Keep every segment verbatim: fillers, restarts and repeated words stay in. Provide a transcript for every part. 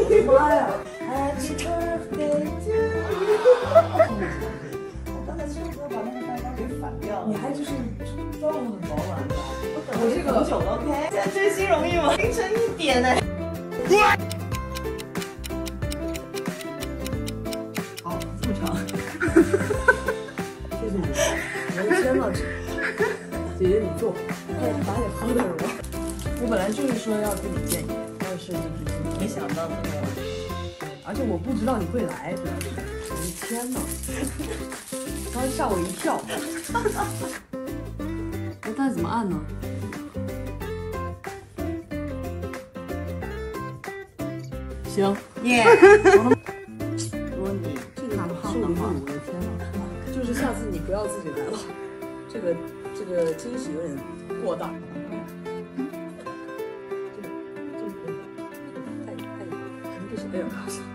妈呀 ！Happy birthday to you。我刚才唱歌把那个蛋糕给反掉了。你还就是妆容很饱满的。我这个很久了 ，OK。现在追星容易吗？凌晨一点呢。好，这么长。谢谢你，我的天呐，姐姐你坐，快把你喝的了。我本来就是说要跟你见面，要设计毕竟，没想到这么，而且我不知道你会来，主要是，我的天呐，刚吓我一跳。那但是怎么按呢？行，耶。如果你这个胖的话，我的天呐，就是下次你不要自己来了，这个这个惊喜有点过大。 没有高兴，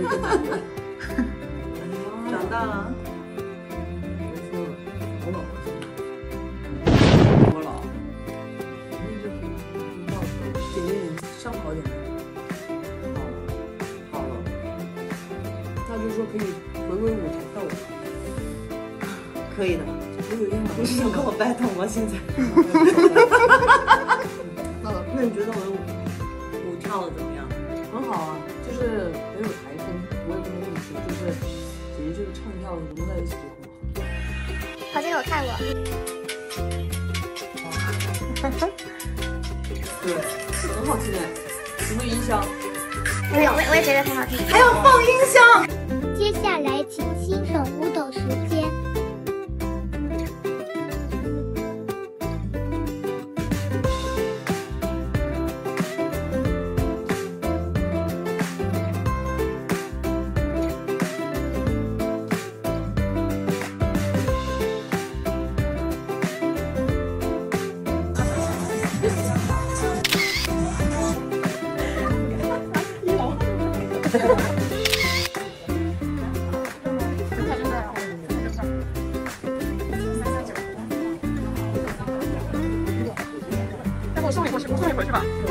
长大了。别说了，我老了。我老。那就很到时候姐姐你伤好点没？好了，好了。那就是说可以回归舞台跳舞。可以的。我有点晚。你是想跟我 battle 吗？现在？那你觉得我的舞舞跳的怎么样？很好啊。 就是没有台风，我也不能跟你说，就是姐姐这个唱跳融在一起就很好。 好像有看过。 对，很好听哎，有没有音箱？ 我有，我我也觉得很好听。 还要放音箱。 接下来请欣赏舞蹈时间。 那我送你过去，我送你回去吧。